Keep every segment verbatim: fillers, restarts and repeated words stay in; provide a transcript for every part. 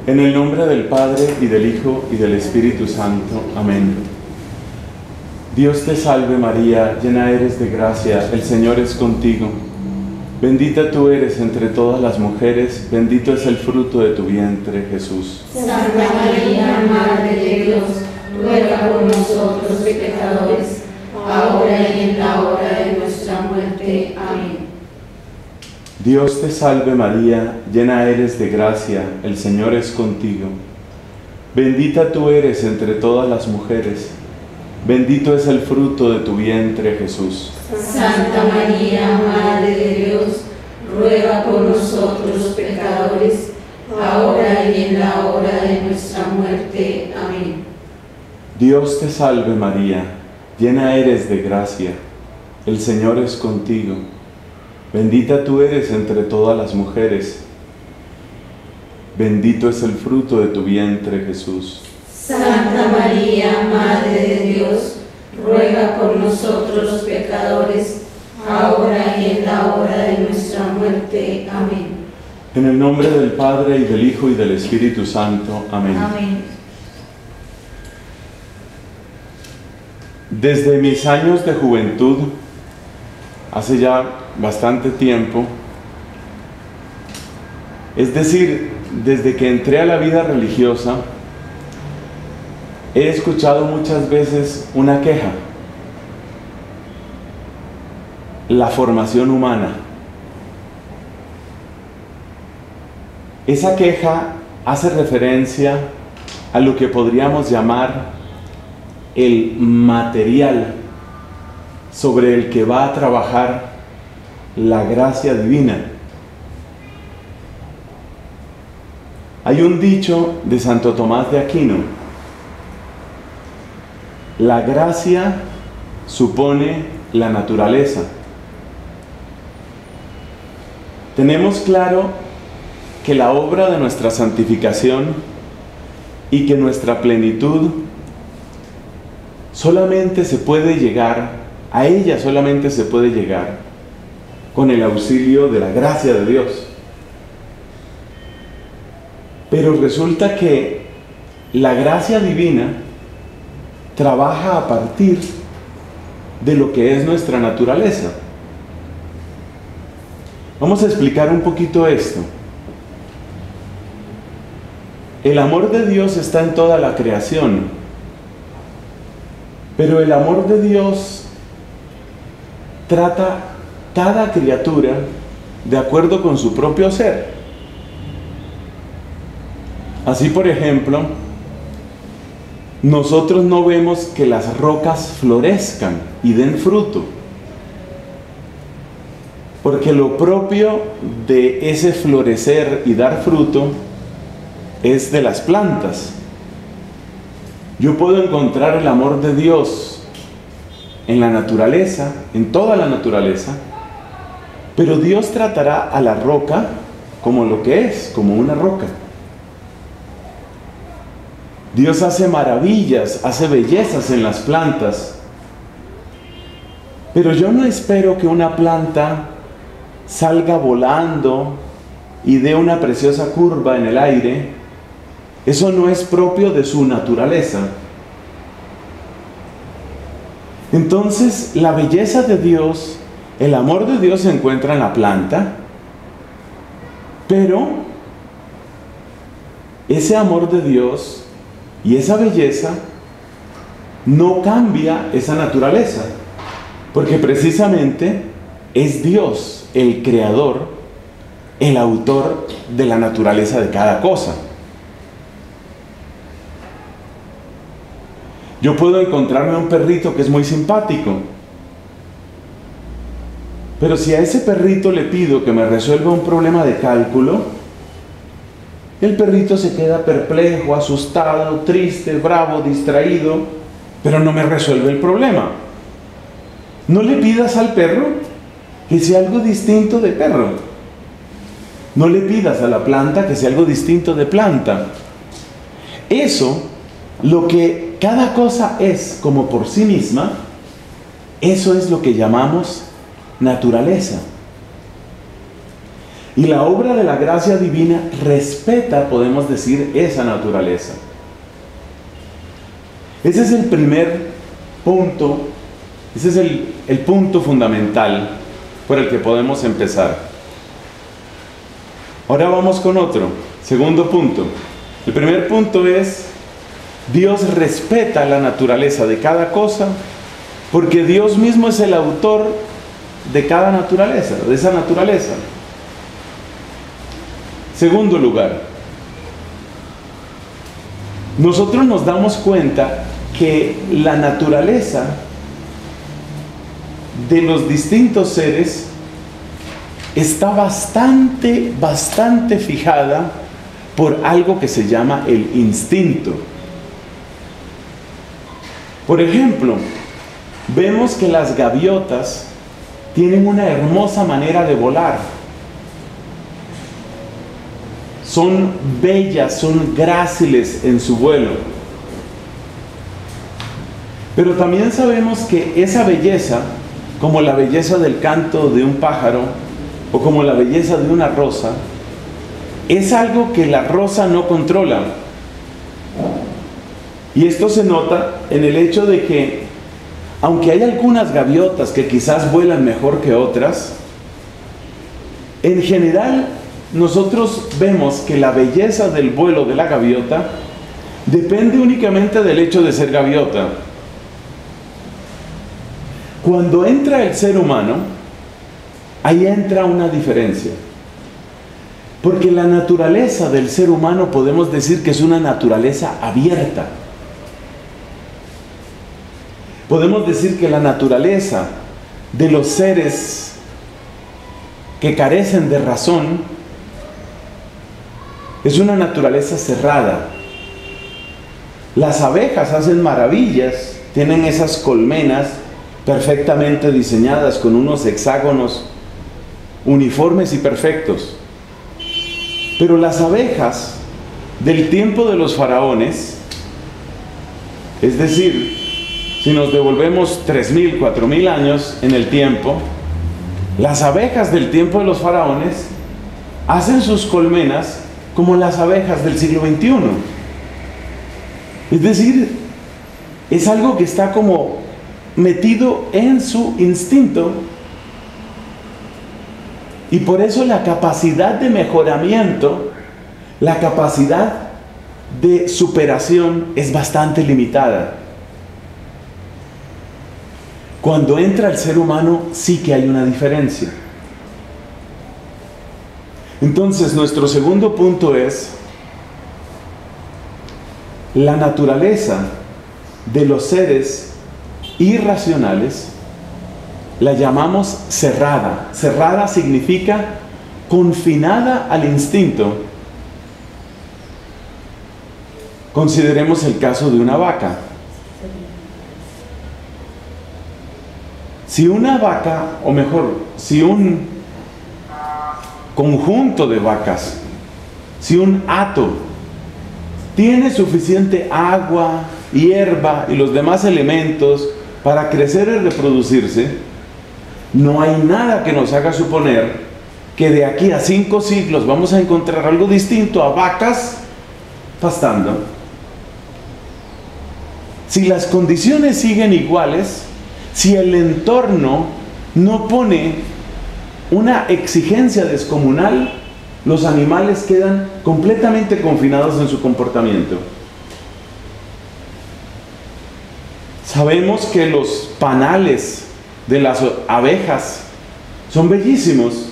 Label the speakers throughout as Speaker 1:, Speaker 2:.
Speaker 1: En el nombre del Padre, y del Hijo, y del Espíritu Santo. Amén. Dios te salve María, llena eres de gracia, el Señor es contigo. Bendita tú eres entre todas las mujeres, bendito es el fruto de tu vientre, Jesús.
Speaker 2: Santa María, Madre de Dios, ruega por nosotros pecadores, ahora y en la hora de nuestra muerte. Amén.
Speaker 1: Dios te salve María, llena eres de gracia, el Señor es contigo. Bendita tú eres entre todas las mujeres, bendito es el fruto de tu vientre, Jesús.
Speaker 2: Santa María, Madre de Dios, ruega por nosotros pecadores, ahora y en la hora de nuestra muerte. Amén.
Speaker 1: Dios te salve María, llena eres de gracia, el Señor es contigo. Bendita tú eres entre todas las mujeres, bendito es el fruto de tu vientre, Jesús.
Speaker 2: Santa María, Madre de Dios, ruega por nosotros los pecadores, ahora y en la hora de nuestra muerte. Amén.
Speaker 1: En el nombre del Padre, y del Hijo, y del Espíritu Santo. Amén.
Speaker 2: Amén.
Speaker 1: Desde mis años de juventud, hace ya bastante tiempo, es decir, desde que entré a la vida religiosa, he escuchado muchas veces una queja: la formación humana. Esa queja hace referencia a lo que podríamos llamar el material sobre el que va a trabajar la gracia divina. Hay un dicho de Santo Tomás de Aquino: la gracia supone la naturaleza. Tenemos claro que la obra de nuestra santificación y que nuestra plenitud solamente se puede llegar, a ella solamente se puede llegar con el auxilio de la gracia de Dios. Pero resulta que la gracia divina trabaja a partir de lo que es nuestra naturaleza. Vamos a explicar un poquito esto. El amor de Dios está en toda la creación, pero el amor de Dios trata cada criatura de acuerdo con su propio ser. Así, por ejemplo, nosotros no vemos que las rocas florezcan y den fruto, porque lo propio de ese florecer y dar fruto es de las plantas. Yo puedo encontrar el amor de Dios en la naturaleza, en toda la naturaleza, pero Dios tratará a la roca como lo que es, como una roca. Dios hace maravillas, hace bellezas en las plantas, pero yo no espero que una planta salga volando y dé una preciosa curva en el aire. Eso no es propio de su naturaleza. Entonces, la belleza de Dios, el amor de Dios se encuentra en la planta, pero ese amor de Dios y esa belleza no cambia esa naturaleza, porque precisamente es Dios el creador, el autor de la naturaleza de cada cosa. Yo puedo encontrarme un perrito que es muy simpático, pero si a ese perrito le pido que me resuelva un problema de cálculo, el perrito se queda perplejo, asustado, triste, bravo, distraído, pero no me resuelve el problema. No le pidas al perro que sea algo distinto de perro. No le pidas a la planta que sea algo distinto de planta. Eso, lo que cada cosa es como por sí misma, eso es lo que llamamos naturaleza. Y la obra de la gracia divina respeta, podemos decir, esa naturaleza. Ese es el primer punto, ese es el, el punto fundamental por el que podemos empezar. Ahora vamos con otro, segundo punto. El primer punto es, Dios respeta la naturaleza de cada cosa, porque Dios mismo es el autor de cada naturaleza, de esa naturaleza. Segundo lugar, nosotros nos damos cuenta que la naturaleza de los distintos seres está bastante, bastante fijada por algo que se llama el instinto. Por ejemplo, vemos que las gaviotas tienen una hermosa manera de volar. Son bellas, son gráciles en su vuelo. Pero también sabemos que esa belleza, como la belleza del canto de un pájaro o como la belleza de una rosa, es algo que la rosa no controla. Y esto se nota en el hecho de que, aunque hay algunas gaviotas que quizás vuelan mejor que otras, en general nosotros vemos que la belleza del vuelo de la gaviota depende únicamente del hecho de ser gaviota. Cuando entra el ser humano, ahí entra una diferencia. Porque la naturaleza del ser humano podemos decir que es una naturaleza abierta. Podemos decir que la naturaleza de los seres que carecen de razón es una naturaleza cerrada. Las abejas hacen maravillas, tienen esas colmenas perfectamente diseñadas con unos hexágonos uniformes y perfectos. Pero las abejas del tiempo de los faraones, es decir, si nos devolvemos tres mil, cuatro mil años en el tiempo, las abejas del tiempo de los faraones hacen sus colmenas como las abejas del siglo veintiuno. Es decir, es algo que está como metido en su instinto, y por eso la capacidad de mejoramiento, la capacidad de superación es bastante limitada. Cuando entra el ser humano, sí que hay una diferencia. Entonces, nuestro segundo punto es, la naturaleza de los seres irracionales la llamamos cerrada. Cerrada significa confinada al instinto. Consideremos el caso de una vaca. Si una vaca, o mejor, si un conjunto de vacas, si un hato tiene suficiente agua, hierba y los demás elementos para crecer y reproducirse, no hay nada que nos haga suponer que de aquí a cinco siglos vamos a encontrar algo distinto a vacas pastando. Si las condiciones siguen iguales, si el entorno no pone una exigencia descomunal, los animales quedan completamente confinados en su comportamiento. Sabemos que los panales de las abejas son bellísimos,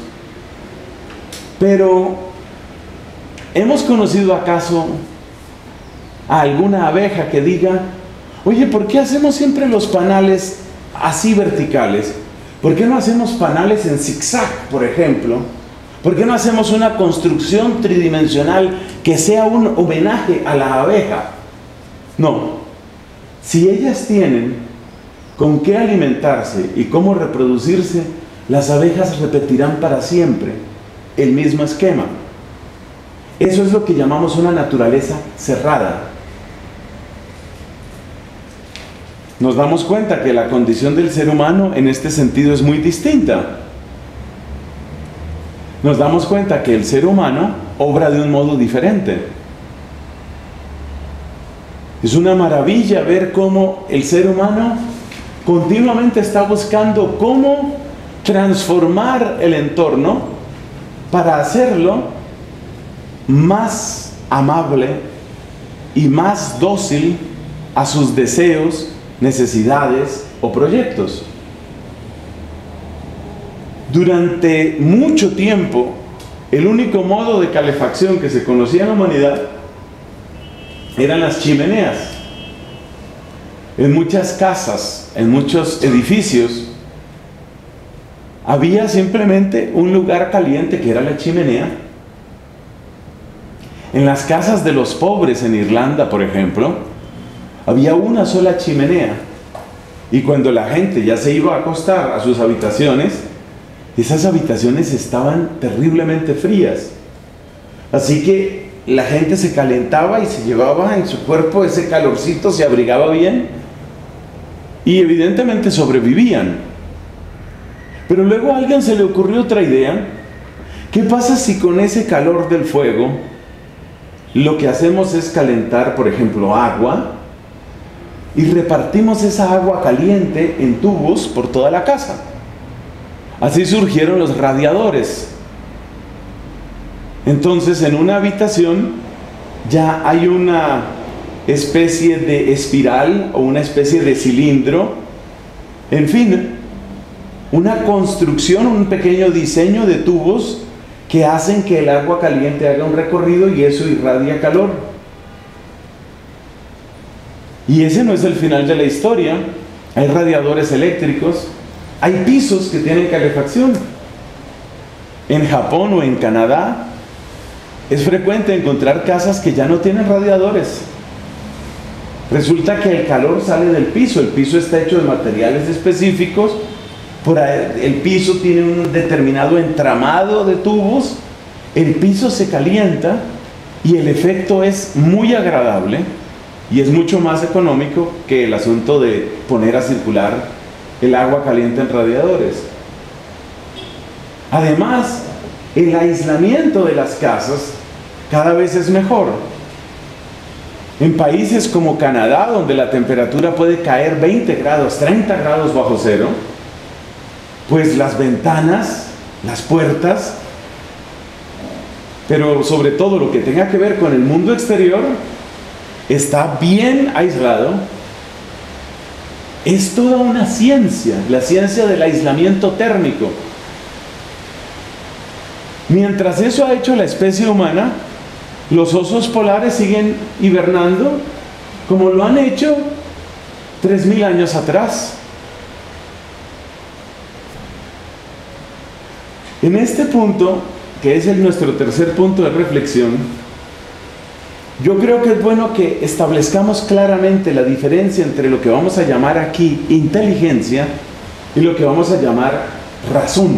Speaker 1: pero ¿hemos conocido acaso a alguna abeja que diga: oye, ¿por qué hacemos siempre los panales así verticales? ¿Por qué no hacemos panales en zigzag, por ejemplo? ¿Por qué no hacemos una construcción tridimensional que sea un homenaje a la abeja? No. Si ellas tienen con qué alimentarse y cómo reproducirse, las abejas repetirán para siempre el mismo esquema. Eso es lo que llamamos una naturaleza cerrada. Nos damos cuenta que la condición del ser humano en este sentido es muy distinta. nos damos cuenta que el ser humano obra de un modo diferente. Es una maravilla ver cómo el ser humano continuamente está buscando cómo transformar el entorno para hacerlo más amable y más dócil a sus deseos, necesidades o proyectos. Durante mucho tiempo, el único modo de calefacción que se conocía en la humanidad eran las chimeneas. En muchas casas, en muchos edificios, había simplemente un lugar caliente que era la chimenea. En las casas de los pobres en Irlanda, por ejemplo, había una sola chimenea. Y cuando la gente ya se iba a acostar a sus habitaciones, esas habitaciones estaban terriblemente frías. Así que la gente se calentaba y se llevaba en su cuerpo ese calorcito, se abrigaba bien y evidentemente sobrevivían. Pero luego a alguien se le ocurrió otra idea. ¿Qué pasa si con ese calor del fuego lo que hacemos es calentar, por ejemplo, agua y repartimos esa agua caliente en tubos por toda la casa? Así surgieron los radiadores. Entonces, en una habitación ya hay una especie de espiral o una especie de cilindro, en fin, una construcción, un pequeño diseño de tubos que hacen que el agua caliente haga un recorrido y eso irradia calor. Y ese no es el final de la historia. Hay radiadores eléctricos, hay pisos que tienen calefacción. En Japón o en Canadá es frecuente encontrar casas que ya no tienen radiadores. Resulta que el calor sale del piso, el piso está hecho de materiales específicos, por ahí, el piso tiene un determinado entramado de tubos, el piso se calienta y el efecto es muy agradable y es mucho más económico que el asunto de poner a circular el agua caliente en radiadores. Además, el aislamiento de las casas cada vez es mejor. En países como Canadá, donde la temperatura puede caer veinte grados, treinta grados bajo cero, pues las ventanas, las puertas, pero sobre todo lo que tenga que ver con el mundo exterior, está bien aislado. Es toda una ciencia, la ciencia del aislamiento térmico. Mientras eso ha hecho la especie humana, los osos polares siguen hibernando como lo han hecho tres mil años atrás. En este punto, que es el, nuestro tercer punto de reflexión, yo creo que es bueno que establezcamos claramente la diferencia entre lo que vamos a llamar aquí inteligencia y lo que vamos a llamar razón.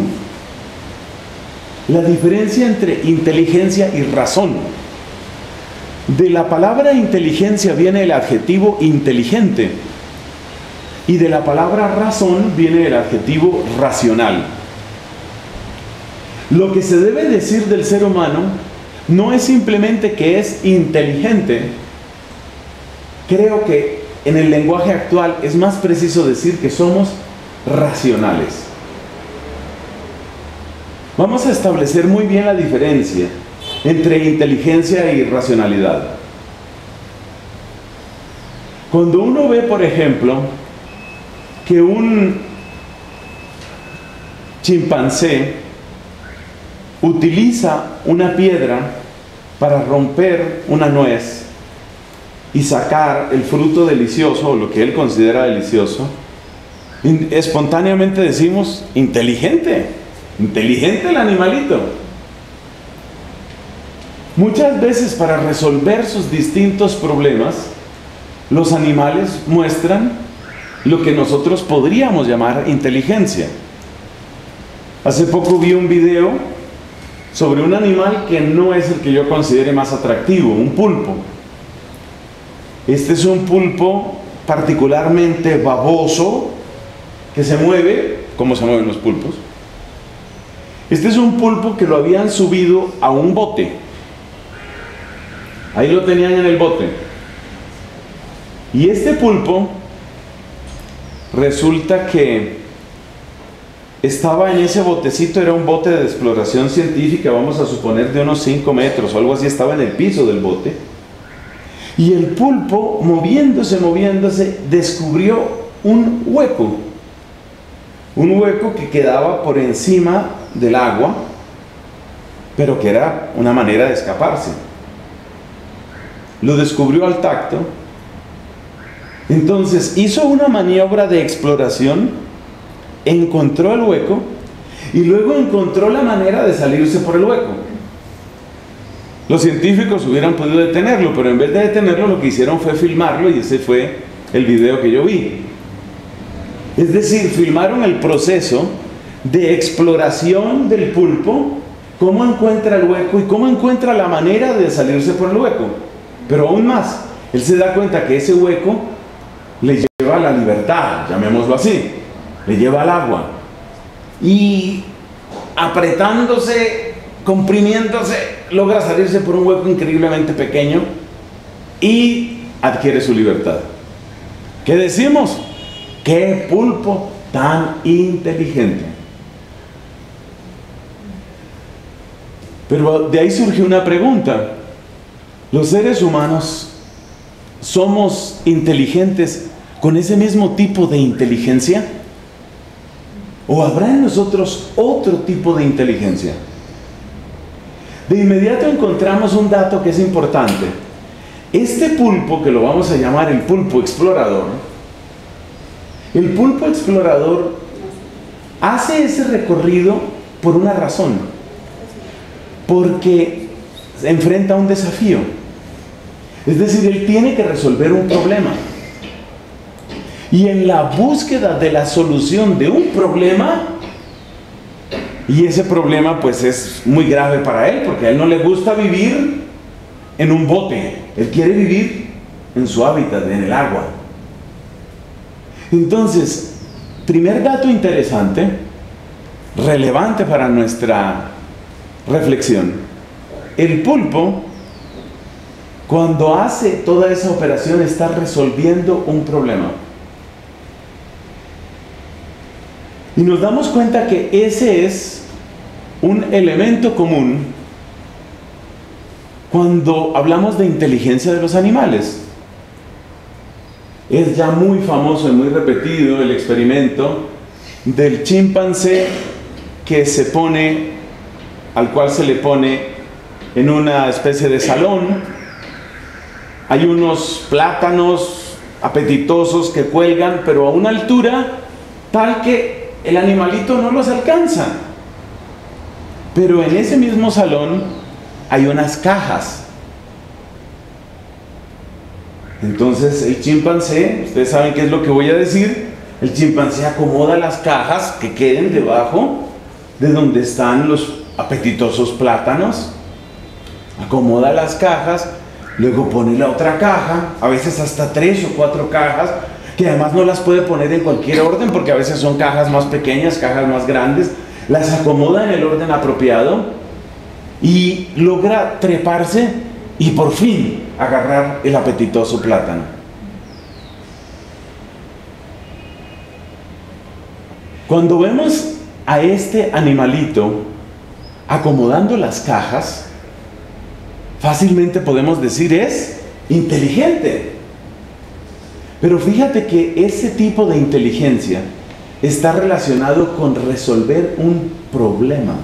Speaker 1: La diferencia entre inteligencia y razón. De la palabra inteligencia viene el adjetivo inteligente y de la palabra razón viene el adjetivo racional. Lo que se debe decir del ser humano no es simplemente que es inteligente. Creo que en el lenguaje actual es más preciso decir que somos racionales. Vamos a establecer muy bien la diferencia entre inteligencia y racionalidad. Cuando uno ve, por ejemplo, que un chimpancé utiliza una piedra para romper una nuez y sacar el fruto delicioso, o lo que él considera delicioso, espontáneamente decimos, inteligente, inteligente el animalito. Muchas veces para resolver sus distintos problemas, los animales muestran lo que nosotros podríamos llamar inteligencia. Hace poco vi un video sobre un animal que no es el que yo considere más atractivo, un pulpo. Este es un pulpo particularmente baboso, que se mueve, como se mueven los pulpos, Este es un pulpo que lo habían subido a un bote. Ahí lo tenían en el bote. Y este pulpo resulta que estaba en ese botecito, era un bote de exploración científica, vamos a suponer de unos cinco metros o algo así, estaba en el piso del bote. Y el pulpo, moviéndose, moviéndose, descubrió un hueco. Un hueco que quedaba por encima del agua, pero que era una manera de escaparse. Lo descubrió al tacto. Entonces hizo una maniobra de exploración, encontró el hueco y luego encontró la manera de salirse por el hueco. Los científicos hubieran podido detenerlo, pero en vez de detenerlo lo que hicieron fue filmarlo, y ese fue el video que yo vi. Es decir, filmaron el proceso de exploración del pulpo, cómo encuentra el hueco y cómo encuentra la manera de salirse por el hueco. Pero aún más, él se da cuenta que ese hueco le lleva a la libertad, llamémoslo así, le lleva al agua. Y apretándose, comprimiéndose, logra salirse por un hueco increíblemente pequeño y adquiere su libertad. ¿Qué decimos? ¡Qué pulpo tan inteligente! Pero de ahí surge una pregunta. ¿Los seres humanos somos inteligentes con ese mismo tipo de inteligencia? ¿O habrá en nosotros otro tipo de inteligencia? De inmediato encontramos un dato que es importante. Este pulpo, que lo vamos a llamar el pulpo explorador, el pulpo explorador hace ese recorrido por una razón, porque se enfrenta a un desafío. Es decir, él tiene que resolver un problema. Y en la búsqueda de la solución de un problema, y ese problema pues es muy grave para él, porque a él no le gusta vivir en un bote, él quiere vivir en su hábitat, en el agua. Entonces, primer dato interesante, relevante para nuestra reflexión: el pulpo, cuando hace toda esa operación, está resolviendo un problema. Y nos damos cuenta que ese es un elemento común cuando hablamos de inteligencia de los animales. Es ya muy famoso y muy repetido el experimento del chimpancé que se pone, al cual se le pone en una especie de salón. Hay unos plátanos apetitosos que cuelgan, pero a una altura tal que el animalito no los alcanza. Pero en ese mismo salón hay unas cajas. Entonces el chimpancé, ustedes saben qué es lo que voy a decir, el chimpancé acomoda las cajas que queden debajo de donde están los apetitosos plátanos, acomoda las cajas, luego pone la otra caja, a veces hasta tres o cuatro cajas, que además no las puede poner en cualquier orden, porque a veces son cajas más pequeñas, cajas más grandes, las acomoda en el orden apropiado y logra treparse y por fin agarrar el apetitoso plátano. Cuando vemos a este animalito acomodando las cajas, fácilmente podemos decir es inteligente. Pero fíjate que ese tipo de inteligencia está relacionado con resolver un problema.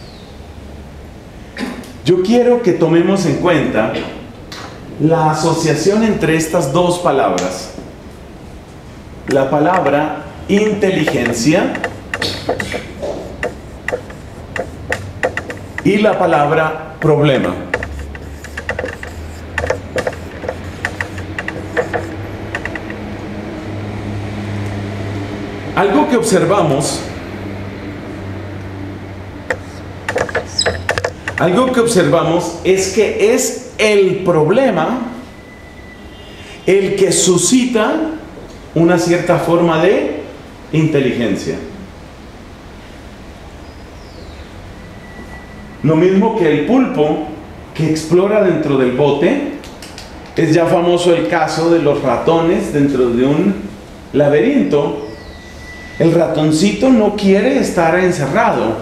Speaker 1: Yo quiero que tomemos en cuenta la asociación entre estas dos palabras. La palabra inteligencia y la palabra problema. Algo que observamos, algo que observamos es que es el problema el que suscita una cierta forma de inteligencia. Lo mismo que el pulpo que explora dentro del bote. Es ya famoso el caso de los ratones dentro de un laberinto. El ratoncito no quiere estar encerrado.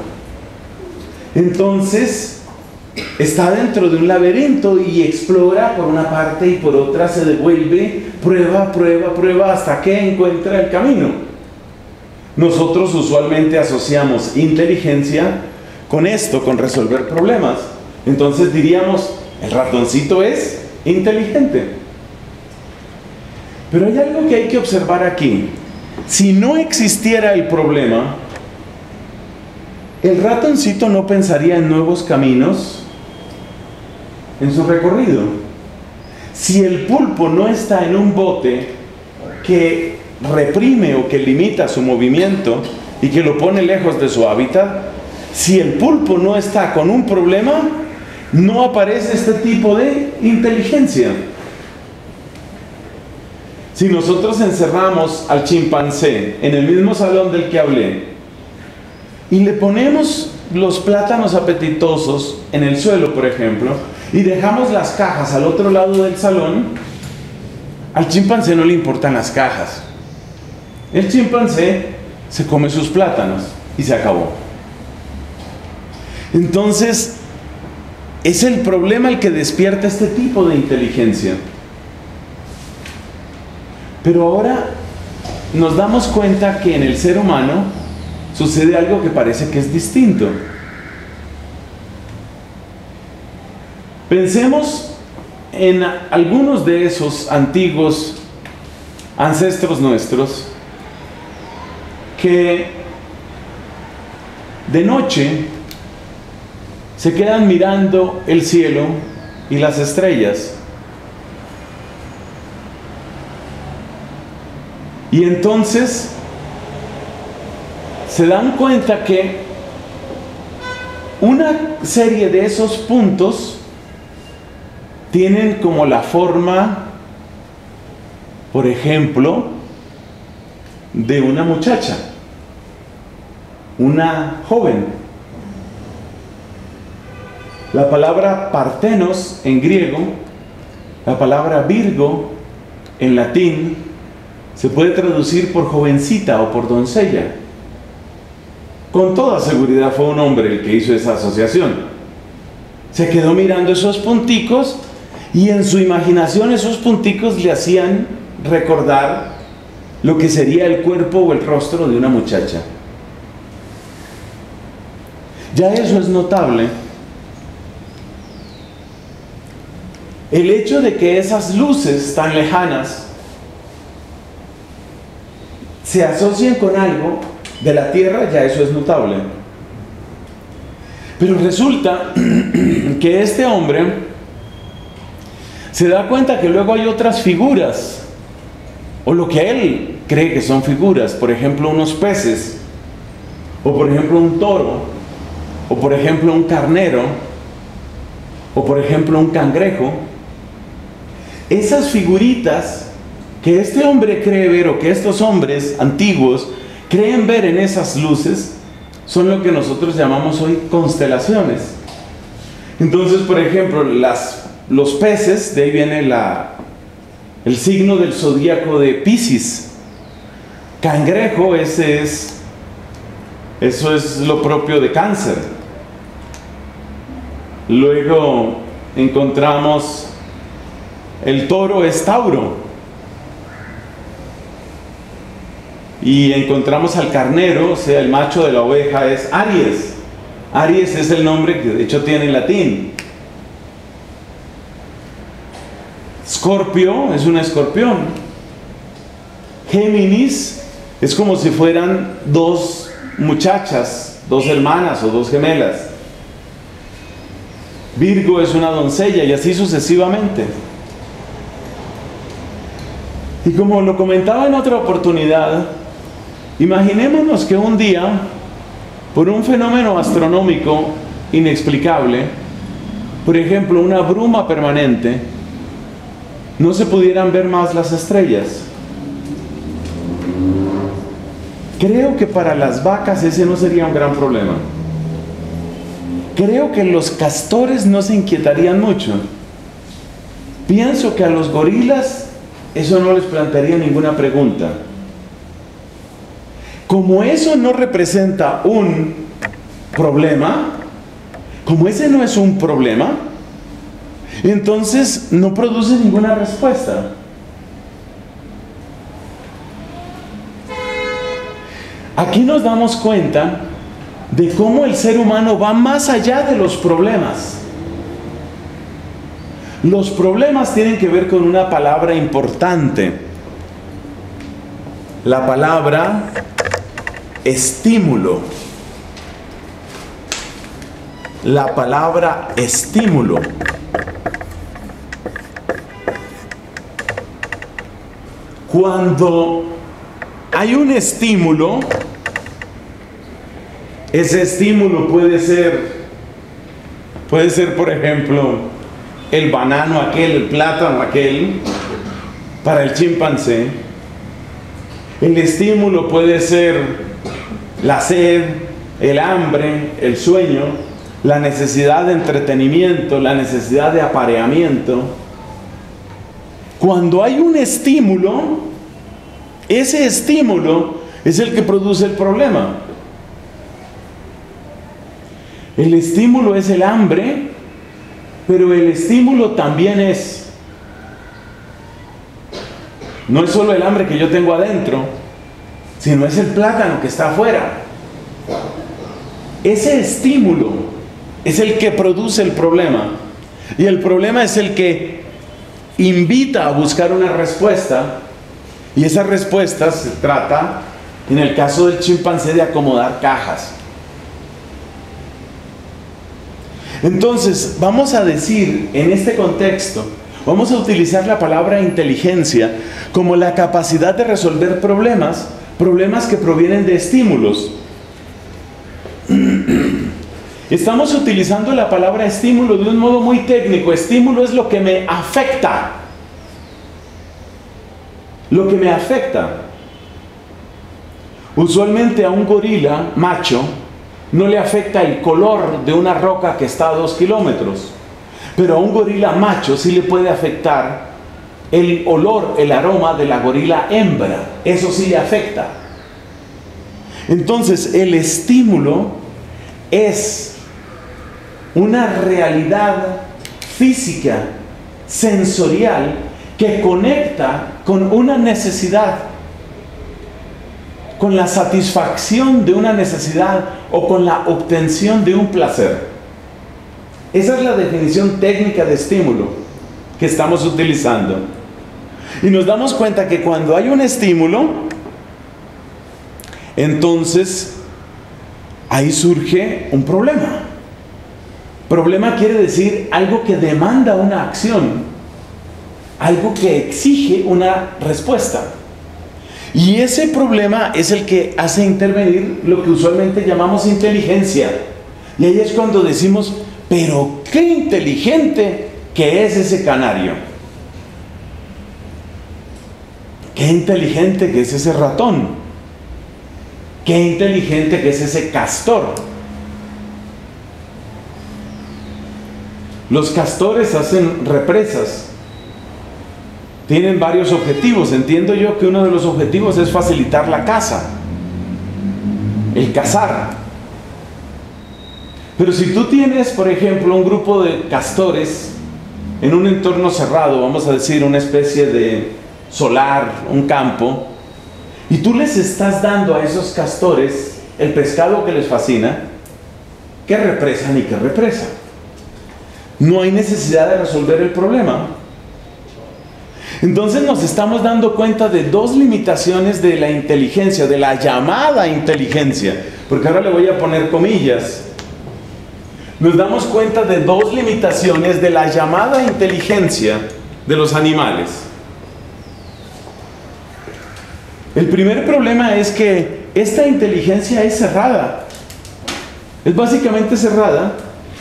Speaker 1: Entonces está dentro de un laberinto y explora por una parte y por otra, se devuelve, prueba, prueba, prueba hasta que encuentra el camino. Nosotros usualmente asociamos inteligencia con esto, con resolver problemas. Entonces diríamos, el ratoncito es inteligente. Pero hay algo que hay que observar aquí. Si no existiera el problema, el ratoncito no pensaría en nuevos caminos en su recorrido. Si el pulpo no está en un bote que reprime o que limita su movimiento y que lo pone lejos de su hábitat, si el pulpo no está con un problema, no aparece este tipo de inteligencia. Si nosotros encerramos al chimpancé en el mismo salón del que hablé y le ponemos los plátanos apetitosos en el suelo, por ejemplo, y dejamos las cajas al otro lado del salón, al chimpancé no le importan las cajas. El chimpancé se come sus plátanos y se acabó. Entonces, es el problema el que despierta este tipo de inteligencia. Pero ahora nos damos cuenta que en el ser humano sucede algo que parece que es distinto. Pensemos en algunos de esos antiguos ancestros nuestros que de noche se quedan mirando el cielo y las estrellas. Y entonces se dan cuenta que una serie de esos puntos tienen como la forma, por ejemplo, de una muchacha, una joven. La palabra partenos en griego, la palabra virgo en latín, se puede traducir por jovencita o por doncella. Con toda seguridad fue un hombre el que hizo esa asociación. Se quedó mirando esos punticos y en su imaginación esos punticos le hacían recordar lo que sería el cuerpo o el rostro de una muchacha. Ya eso es notable. El hecho de que esas luces tan lejanas se asocien con algo de la tierra, ya eso es notable. Pero resulta que este hombre se da cuenta que luego hay otras figuras, o lo que él cree que son figuras, por ejemplo unos peces, o por ejemplo un toro, o por ejemplo un carnero, o por ejemplo un cangrejo. Esas figuritas que este hombre cree ver, o que estos hombres antiguos creen ver en esas luces, son lo que nosotros llamamos hoy constelaciones. Entonces, por ejemplo, las, los peces, de ahí viene la, el signo del zodíaco de Piscis. Cangrejo, ese es, eso es lo propio de Cáncer. Luego encontramos el toro, es Tauro. Y encontramos al carnero, o sea, el macho de la oveja es Aries. Aries es el nombre que de hecho tiene en latín. Escorpio es un escorpión. Géminis es como si fueran dos muchachas, dos hermanas o dos gemelas. Virgo es una doncella y así sucesivamente. Y como lo comentaba en otra oportunidad, imaginémonos que un día, por un fenómeno astronómico inexplicable, por ejemplo una bruma permanente, no se pudieran ver más las estrellas. Creo que para las vacas ese no sería un gran problema. creo que los castores no se inquietarían mucho. Pienso que a los gorilas eso no les plantearía ninguna pregunta. Como eso no representa un problema, como ese no es un problema, entonces no produce ninguna respuesta. Aquí nos damos cuenta de cómo el ser humano va más allá de los problemas. Los problemas tienen que ver con una palabra importante. La palabra estímulo. La palabra estímulo. Cuando hay un estímulo, ese estímulo puede ser, puede ser por ejemplo, el banano aquel, el plátano aquel, para el chimpancé. El estímulo puede ser la sed, el hambre, el sueño, la necesidad de entretenimiento, la necesidad de apareamiento. Cuando hay un estímulo, ese estímulo es el que produce el problema. El estímulo es el hambre, pero el estímulo también es, no es solo el hambre que yo tengo adentro, sino es el plátano que está afuera. Ese estímulo es el que produce el problema, y el problema es el que invita a buscar una respuesta, y esa respuesta se trata, en el caso del chimpancé, de acomodar cajas. Entonces, vamos a decir, en este contexto, vamos a utilizar la palabra inteligencia como la capacidad de resolver problemas, problemas que provienen de estímulos. Estamos utilizando la palabra estímulo de un modo muy técnico. Estímulo es lo que me afecta. Lo que me afecta. Usualmente a un gorila macho no le afecta el color de una roca que está a dos kilómetros, pero a un gorila macho sí le puede afectar el olor, el aroma de la gorila hembra. Eso sí le afecta. Entonces, el estímulo es una realidad física, sensorial, que conecta con una necesidad, con la satisfacción de una necesidad o con la obtención de un placer. Esa es la definición técnica de estímulo que estamos utilizando. Y nos damos cuenta que cuando hay un estímulo, entonces ahí surge un problema. Problema quiere decir algo que demanda una acción, algo que exige una respuesta. Y ese problema es el que hace intervenir lo que usualmente llamamos inteligencia. Y ahí es cuando decimos, pero qué inteligente que es ese canario. Qué inteligente que es ese ratón. Qué inteligente que es ese castor. Los castores hacen represas. Tienen varios objetivos. Entiendo yo que uno de los objetivos es facilitar la caza, el cazar. Pero si tú tienes, por ejemplo, un grupo de castores en un entorno cerrado, vamos a decir una especie de solar, un campo, y tú les estás dando a esos castores el pescado que les fascina, ¿qué represan y qué represan? No hay necesidad de resolver el problema. Entonces nos estamos dando cuenta de dos limitaciones de la inteligencia, de la llamada inteligencia, porque ahora le voy a poner comillas. Nos damos cuenta de dos limitaciones de la llamada inteligencia de los animales. El primer problema es que esta inteligencia es cerrada, es básicamente cerrada.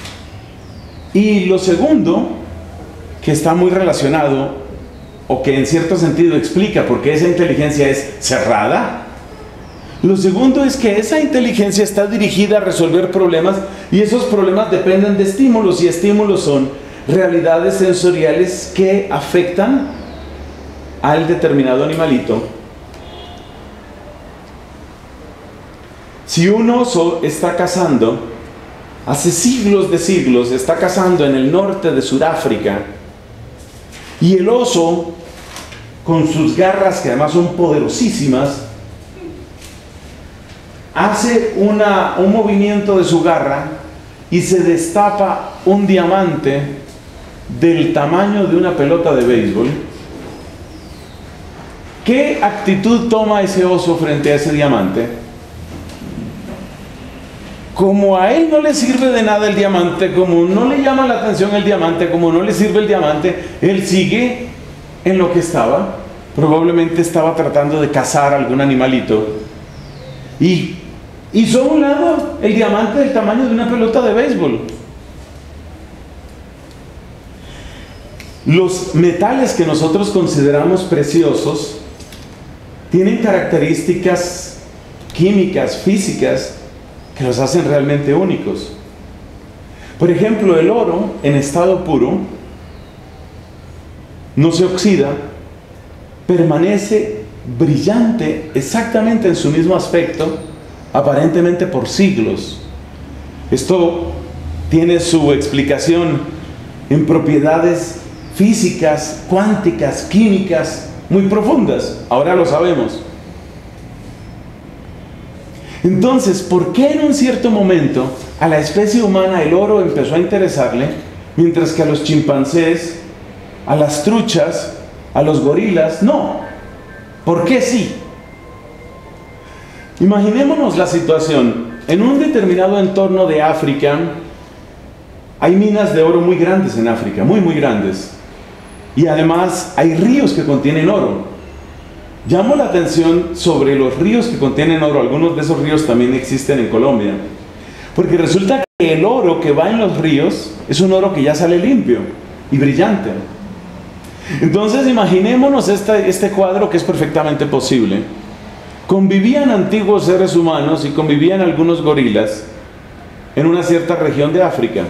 Speaker 1: Y lo segundo, que está muy relacionado, o que en cierto sentido explica por qué esa inteligencia es cerrada, Lo segundo es que esa inteligencia está dirigida a resolver problemas y esos problemas dependen de estímulos y estímulos son realidades sensoriales que afectan al determinado animalito. Si un oso está cazando, hace siglos de siglos está cazando en el norte de Sudáfrica, y el oso, con sus garras que además son poderosísimas, hace una, un movimiento de su garra y se destapa un diamante del tamaño de una pelota de béisbol. ¿Qué actitud toma ese oso frente a ese diamante? Como a él no le sirve de nada el diamante, como no le llama la atención el diamante, como no le sirve el diamante, él sigue en lo que estaba. Probablemente estaba tratando de cazar algún animalito y hizo a un lado el diamante del tamaño de una pelota de béisbol. Los metales que nosotros consideramos preciosos tienen características químicas, físicas, que los hacen realmente únicos. Por ejemplo, el oro en estado puro no se oxida, permanece brillante exactamente en su mismo aspecto, aparentemente por siglos. Esto tiene su explicación en propiedades físicas, cuánticas, químicas muy profundas. Ahora lo sabemos. Entonces, ¿por qué en un cierto momento a la especie humana el oro empezó a interesarle, mientras que a los chimpancés, a las truchas, a los gorilas, no? ¿Por qué sí? Imaginémonos la situación. En un determinado entorno de África hay minas de oro muy grandes en África, muy muy grandes, y además hay ríos que contienen oro. Llamo la atención sobre los ríos que contienen oro. Algunos de esos ríos también existen en Colombia, porque resulta que el oro que va en los ríos es un oro que ya sale limpio y brillante. Entonces imaginémonos este, este cuadro, que es perfectamente posible. Convivían antiguos seres humanos y convivían algunos gorilas en una cierta región de África,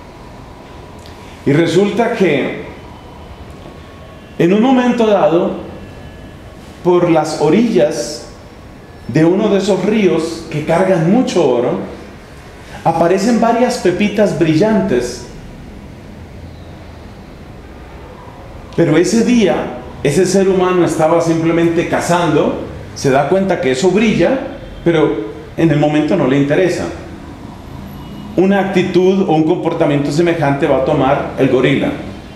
Speaker 1: y resulta que en un momento dado, por las orillas de uno de esos ríos que cargan mucho oro, aparecen varias pepitas brillantes. Pero ese día, ese ser humano estaba simplemente cazando, se da cuenta que eso brilla, pero en el momento no le interesa. Una actitud o un comportamiento semejante va a tomar el gorila.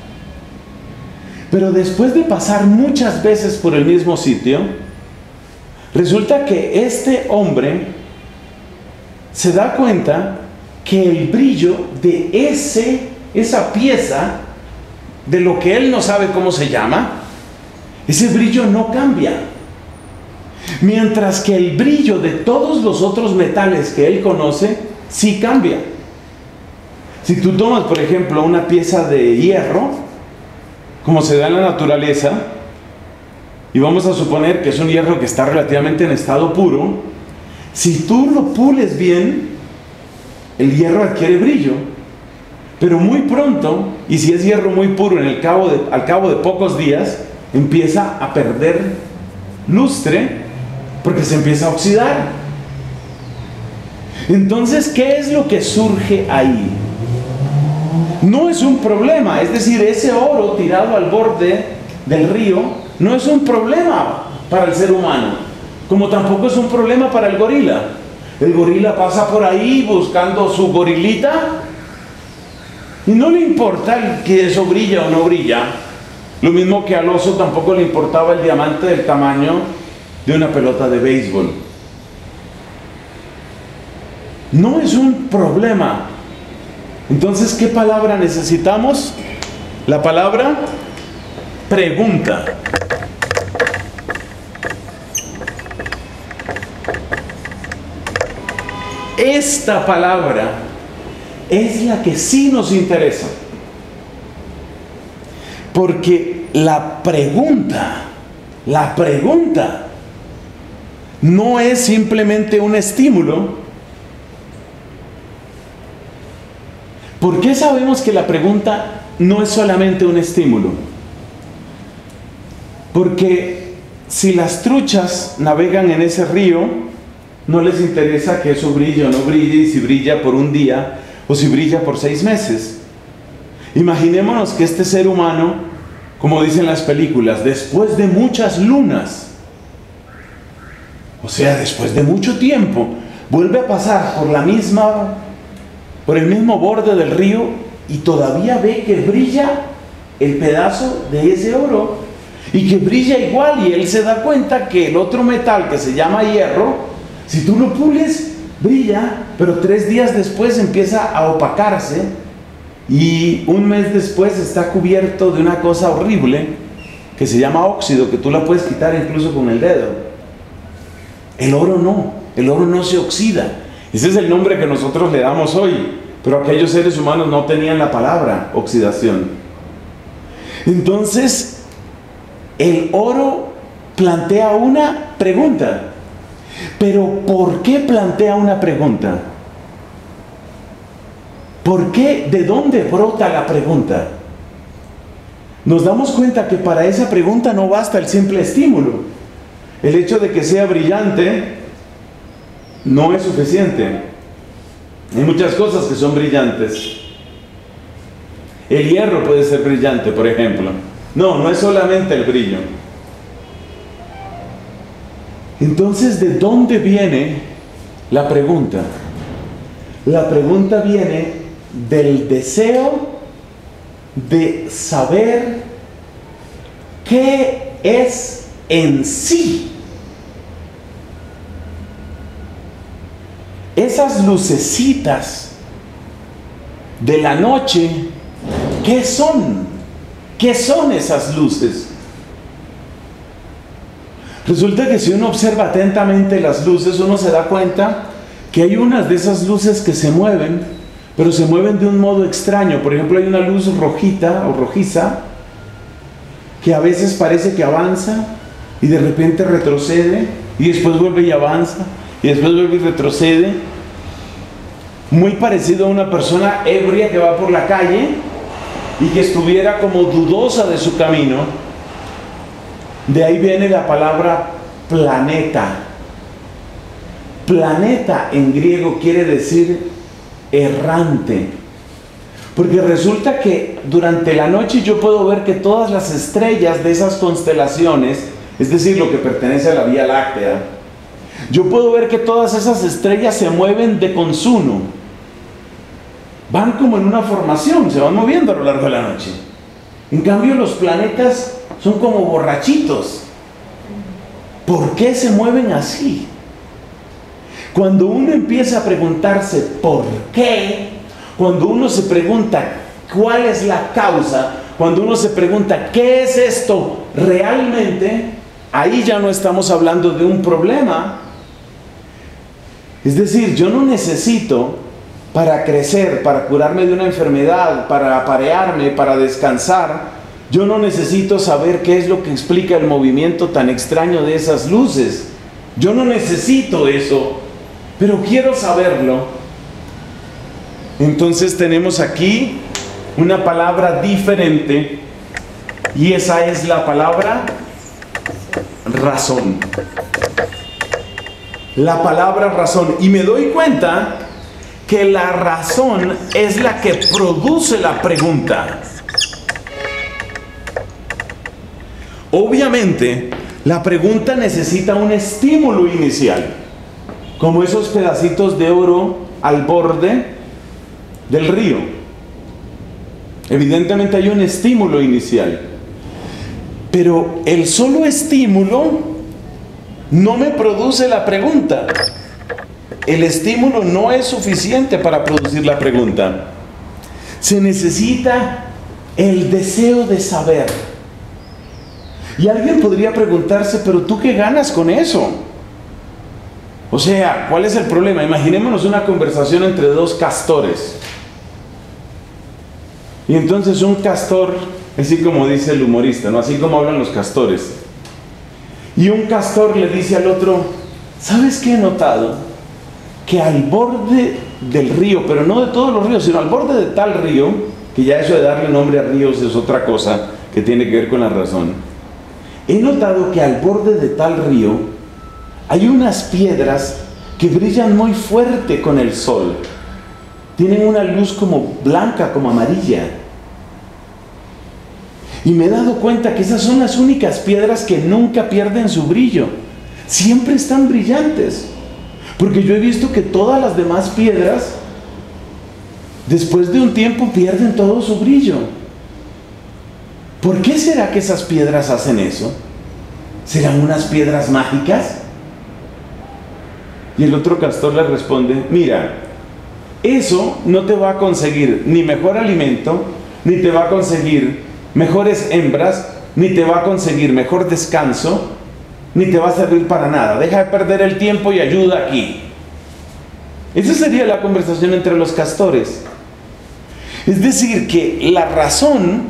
Speaker 1: Pero después de pasar muchas veces por el mismo sitio, resulta que este hombre se da cuenta que el brillo de ese, esa pieza, de lo que él no sabe cómo se llama, ese brillo no cambia. Mientras que el brillo de todos los otros metales que él conoce, sí cambia. Si tú tomas, por ejemplo, una pieza de hierro, como se da en la naturaleza, y vamos a suponer que es un hierro que está relativamente en estado puro, si tú lo pules bien, el hierro adquiere brillo, pero muy pronto, y si es hierro muy puro, en el cabo de, al cabo de pocos días, empieza a perder lustre, porque se empieza a oxidar. Entonces, ¿qué es lo que surge ahí? No es un problema, es decir, ese oro tirado al borde del río no es un problema para el ser humano, como tampoco es un problema para el gorila. El gorila pasa por ahí buscando su gorilita y no le importa que eso brilla o no brilla. Lo mismo que al oso tampoco le importaba el diamante del tamaño de una pelota de béisbol. No es un problema. Entonces, ¿qué palabra necesitamos? La palabra pregunta. Esta palabra es la que sí nos interesa, porque la pregunta, la pregunta no es simplemente un estímulo. ¿Por qué sabemos que la pregunta no es solamente un estímulo? Porque si las truchas navegan en ese río, no les interesa que eso brille o no brille, y si brilla por un día o si brilla por seis meses. Imaginémonos que este ser humano, como dicen las películas, después de muchas lunas, o sea, después de mucho tiempo, vuelve a pasar por la misma, por el mismo borde del río y todavía ve que brilla el pedazo de ese oro y que brilla igual, y él se da cuenta que el otro metal que se llama hierro, si tú lo pules, brilla, pero tres días después empieza a opacarse y un mes después está cubierto de una cosa horrible que se llama óxido, que tú la puedes quitar incluso con el dedo. El oro no, el oro no se oxida. Ese es el nombre que nosotros le damos hoy, pero aquellos seres humanos no tenían la palabra oxidación. Entonces, el oro plantea una pregunta. Pero ¿por qué plantea una pregunta? ¿Por qué? ¿De dónde brota la pregunta? Nos damos cuenta que para esa pregunta no basta el simple estímulo. El hecho de que sea brillante no es suficiente. Hay muchas cosas que son brillantes. El hierro puede ser brillante, por ejemplo. No, no es solamente el brillo. Entonces, ¿de dónde viene la pregunta? La pregunta viene del deseo de saber qué es en sí esas lucecitas de la noche. ¿Qué son? ¿Qué son esas luces? Resulta que si uno observa atentamente las luces, uno se da cuenta que hay unas de esas luces que se mueven, pero se mueven de un modo extraño. Por ejemplo, hay una luz rojita o rojiza que a veces parece que avanza y de repente retrocede y después vuelve y avanza y después vuelve y retrocede. Muy parecido a una persona ebria que va por la calle y que estuviera como dudosa de su camino. De ahí viene la palabra planeta. Planeta en griego quiere decir errante. Porque resulta que durante la noche yo puedo ver que todas las estrellas de esas constelaciones, es decir, lo que pertenece a la Vía Láctea, yo puedo ver que todas esas estrellas se mueven de consuno. Van como en una formación, se van moviendo a lo largo de la noche. En cambio, los planetas son como borrachitos. ¿Por qué se mueven así? Cuando uno empieza a preguntarse ¿por qué? Cuando uno se pregunta ¿cuál es la causa? Cuando uno se pregunta ¿qué es esto realmente? Ahí ya no estamos hablando de un problema. Es decir, yo no necesito para crecer, para curarme de una enfermedad, para aparearme, para descansar. Yo no necesito saber qué es lo que explica el movimiento tan extraño de esas luces. Yo no necesito eso, pero quiero saberlo. Entonces tenemos aquí una palabra diferente y esa es la palabra razón. La palabra razón. Y me doy cuenta que la razón es la que produce la pregunta. Obviamente, la pregunta necesita un estímulo inicial, como esos pedacitos de oro al borde del río. Evidentemente hay un estímulo inicial, pero el solo estímulo no me produce la pregunta. El estímulo no es suficiente para producir la pregunta. Se necesita el deseo de saber. Y alguien podría preguntarse, pero ¿tú qué ganas con eso? O sea, ¿cuál es el problema? Imaginémonos una conversación entre dos castores. Y entonces un castor, así como dice el humorista, ¿no? Así como hablan los castores. Y un castor le dice al otro, ¿Sabes qué he notado? Que al borde del río, pero no de todos los ríos, sino al borde de tal río, que ya eso de darle nombre a ríos es otra cosa que tiene que ver con la razón. He notado que al borde de tal río hay unas piedras que brillan muy fuerte con el sol. Tienen una luz como blanca, como amarilla. Y me he dado cuenta que esas son las únicas piedras que nunca pierden su brillo. Siempre están brillantes. Porque yo he visto que todas las demás piedras, después de un tiempo, pierden todo su brillo. ¿Por qué será que esas piedras hacen eso? ¿Serán unas piedras mágicas? Y el otro castor le responde, mira, eso no te va a conseguir ni mejor alimento, ni te va a conseguir mejores hembras, ni te va a conseguir mejor descanso, ni te va a servir para nada. Deja de perder el tiempo y ayuda aquí. Esa sería la conversación entre los castores. Es decir, que la razón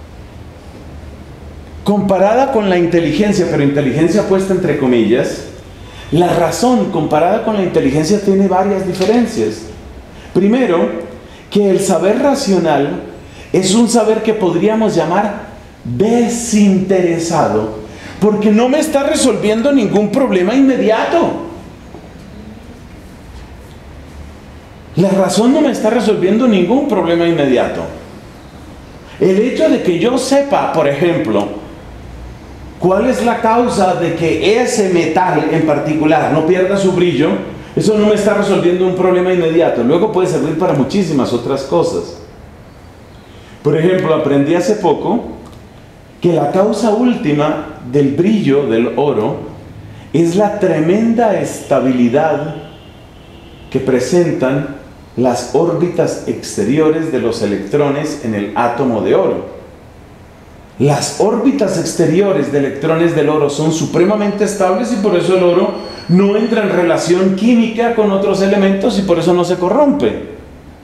Speaker 1: comparada con la inteligencia, pero inteligencia puesta entre comillas, la razón comparada con la inteligencia tiene varias diferencias. Primero, que el saber racional es un saber que podríamos llamar desinteresado, porque no me está resolviendo ningún problema inmediato. La razón no me está resolviendo ningún problema inmediato. El hecho de que yo sepa, por ejemplo, cuál es la causa de que ese metal en particular no pierda su brillo, eso no me está resolviendo un problema inmediato. Luego puede servir para muchísimas otras cosas. Por ejemplo, aprendí hace poco que la causa última del brillo del oro es la tremenda estabilidad que presentan las órbitas exteriores de los electrones en el átomo de oro. Las órbitas exteriores de electrones del oro son supremamente estables y por eso el oro no entra en relación química con otros elementos y por eso no se corrompe.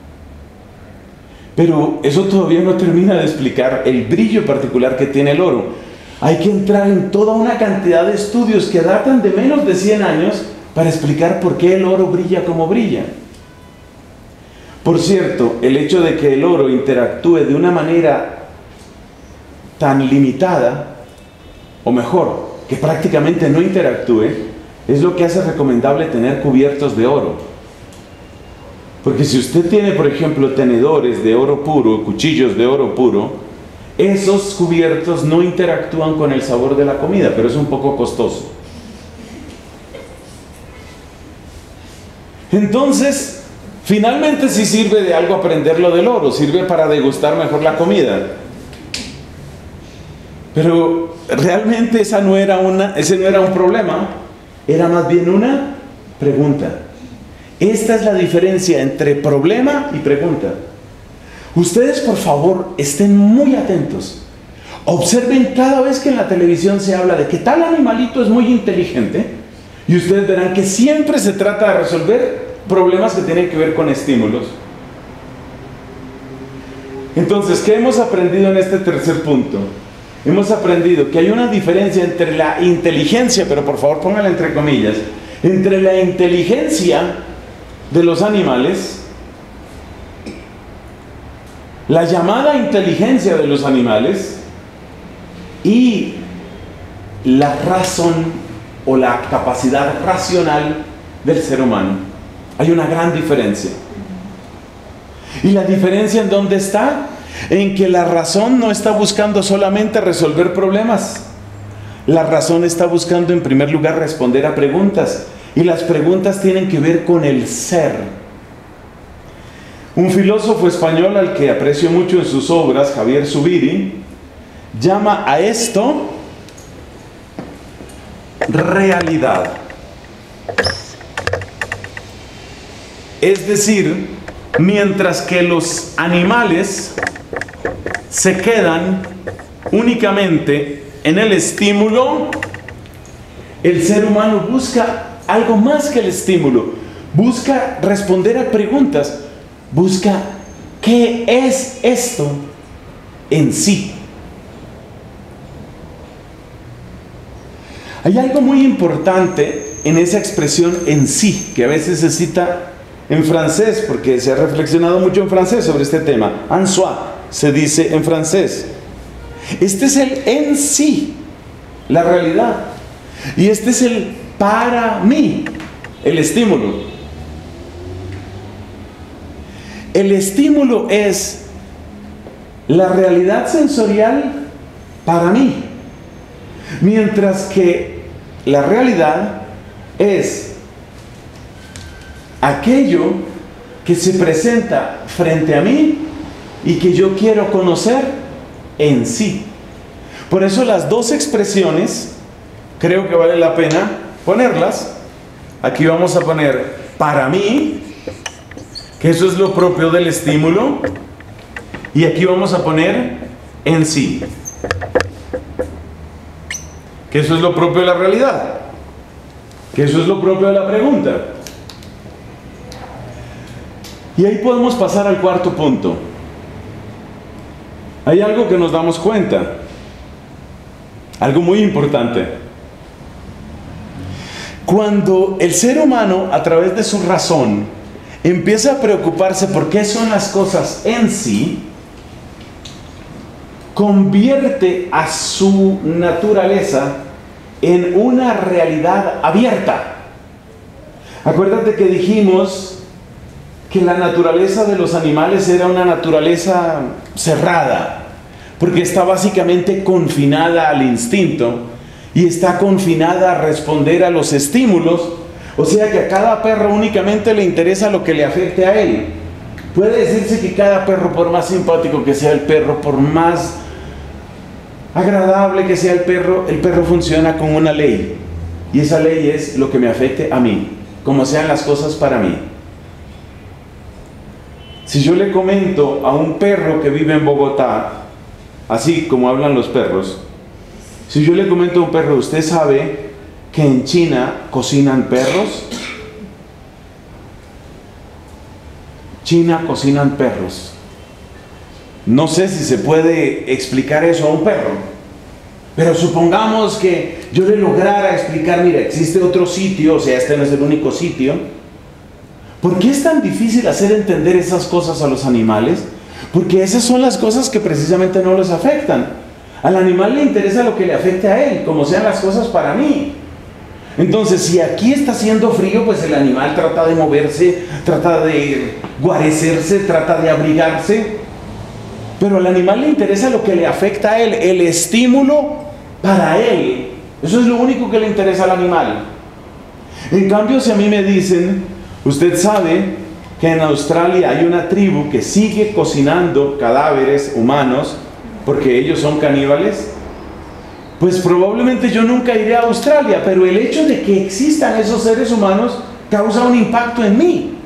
Speaker 1: Pero eso todavía no termina de explicar el brillo particular que tiene el oro. Hay que entrar en toda una cantidad de estudios que datan de menos de cien años para explicar por qué el oro brilla como brilla. Por cierto, el hecho de que el oro interactúe de una manera tan limitada, o mejor, que prácticamente no interactúe, es lo que hace recomendable tener cubiertos de oro. Porque si usted tiene, por ejemplo, tenedores de oro puro, cuchillos de oro puro, esos cubiertos no interactúan con el sabor de la comida, pero es un poco costoso. Entonces, finalmente sí sirve de algo aprender lo del oro, sirve para degustar mejor la comida. Pero realmente esa no era una, ese no era un problema, era más bien una pregunta. Esta es la diferencia entre problema y pregunta. Ustedes, por favor, estén muy atentos. Observen cada vez que en la televisión se habla de que tal animalito es muy inteligente, y ustedes verán que siempre se trata de resolver problemas que tienen que ver con estímulos. Entonces, ¿qué hemos aprendido en este tercer punto? Hemos aprendido que hay una diferencia entre la inteligencia, pero por favor póngala entre comillas, entre la inteligencia de los animales, la llamada inteligencia de los animales, y la razón o la capacidad racional del ser humano. Hay una gran diferencia. ¿Y la diferencia en dónde está? En que la razón no está buscando solamente resolver problemas. La razón está buscando en primer lugar responder a preguntas. Y las preguntas tienen que ver con el ser. Un filósofo español al que aprecio mucho en sus obras, Javier Zubiri, llama a esto realidad. Es decir, mientras que los animales se quedan únicamente en el estímulo, el ser humano busca algo más que el estímulo. Busca responder a preguntas. Busca ¿qué es esto en sí? Hay algo muy importante en esa expresión en sí, que a veces se cita en francés, porque se ha reflexionado mucho en francés sobre este tema. En soi, se dice en francés. Este es el en sí, la realidad. Y este es el para mí, el estímulo. El estímulo es la realidad sensorial para mí, mientras que la realidad es aquello que se presenta frente a mí y que yo quiero conocer en sí. Por eso las dos expresiones creo que vale la pena ponerlas. Aquí vamos a poner para mí, que eso es lo propio del estímulo, y aquí vamos a poner en sí, que eso es lo propio de la realidad, que eso es lo propio de la pregunta. Y ahí podemos pasar al cuarto punto. Hay algo que nos damos cuenta, algo muy importante. Cuando el ser humano, a través de su razón, empieza a preocuparse por qué son las cosas en sí, convierte a su naturaleza en una realidad abierta. Acuérdate que dijimos que la naturaleza de los animales era una naturaleza cerrada, porque está básicamente confinada al instinto y está confinada a responder a los estímulos. O sea que a cada perro únicamente le interesa lo que le afecte a él. Puede decirse que cada perro, por más simpático que sea el perro, por más agradable que sea el perro, el perro funciona con una ley, y esa ley es lo que me afecte a mí, como sean las cosas para mí. Si yo le comento a un perro que vive en Bogotá, así como hablan los perros, si yo le comento a un perro, ¿usted sabe que en China cocinan perros? China cocinan perros. No sé si se puede explicar eso a un perro, pero supongamos que yo le lograra explicar, mira, existe otro sitio, o sea, este no es el único sitio. ¿Por qué es tan difícil hacer entender esas cosas a los animales? Porque esas son las cosas que precisamente no les afectan. Al animal le interesa lo que le afecte a él, como sean las cosas para mí. Entonces, si aquí está haciendo frío, pues el animal trata de moverse, trata de guarecerse, trata de abrigarse. Pero al animal le interesa lo que le afecta a él, el estímulo para él. Eso es lo único que le interesa al animal. En cambio, si a mí me dicen, usted sabe que en Australia hay una tribu que sigue cocinando cadáveres humanos porque ellos son caníbales, pues probablemente yo nunca iré a Australia, pero el hecho de que existan esos seres humanos causa un impacto en mí.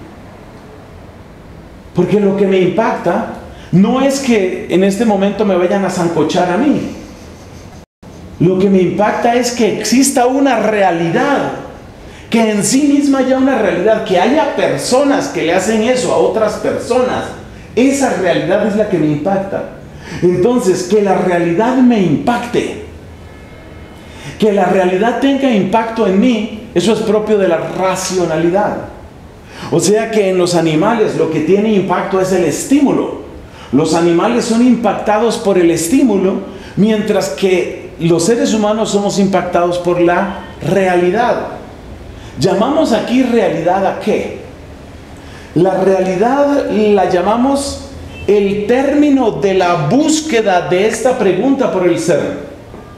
Speaker 1: Porque lo que me impacta no es que en este momento me vayan a sancochar a mí. Lo que me impacta es que exista una realidad, que en sí misma haya una realidad, que haya personas que le hacen eso a otras personas. Esa realidad es la que me impacta. Entonces, que la realidad me impacte, que la realidad tenga impacto en mí, eso es propio de la racionalidad. O sea que en los animales lo que tiene impacto es el estímulo. Los animales son impactados por el estímulo, mientras que los seres humanos somos impactados por la realidad. ¿Llamamos aquí realidad a qué? La realidad la llamamos el término de la búsqueda de esta pregunta por el ser.